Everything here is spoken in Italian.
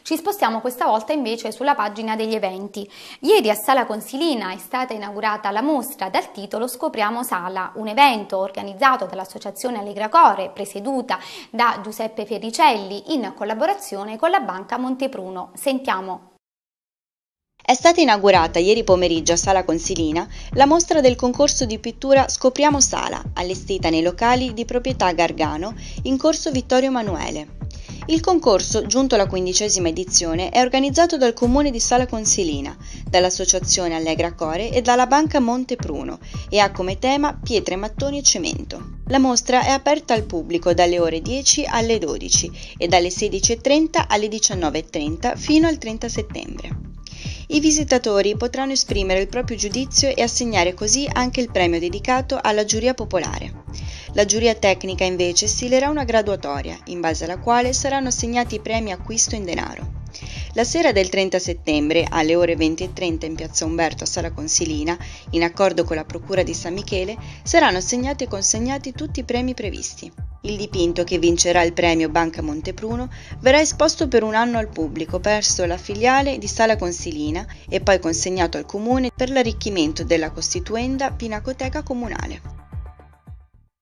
Ci spostiamo questa volta invece sulla pagina degli eventi. Ieri a Sala Consilina è stata inaugurata la mostra dal titolo Scopriamo Sala, un evento organizzato dall'Associazione Allegra Core, presieduta da Giuseppe Fericelli in collaborazione con la Banca Montepruno. Sentiamo. È stata inaugurata ieri pomeriggio a Sala Consilina la mostra del concorso di pittura Scopriamo Sala, allestita nei locali di proprietà Gargano in corso Vittorio Emanuele. Il concorso, giunto alla 15ª edizione, è organizzato dal Comune di Sala Consilina, dall'Associazione Allegra Core e dalla Banca Montepruno e ha come tema pietre, mattoni e cemento. La mostra è aperta al pubblico dalle ore 10 alle 12 e dalle 16:30 alle 19:30 fino al 30 settembre. I visitatori potranno esprimere il proprio giudizio e assegnare così anche il premio dedicato alla giuria popolare. La giuria tecnica invece stilerà una graduatoria, in base alla quale saranno assegnati i premi acquisto in denaro. La sera del 30 settembre, alle ore 20:30 in piazza Umberto a Sala Consilina, in accordo con la Procura di San Michele, saranno assegnati e consegnati tutti i premi previsti. Il dipinto che vincerà il premio Banca Montepruno verrà esposto per un anno al pubblico presso la filiale di Sala Consilina e poi consegnato al Comune per l'arricchimento della costituenda Pinacoteca Comunale.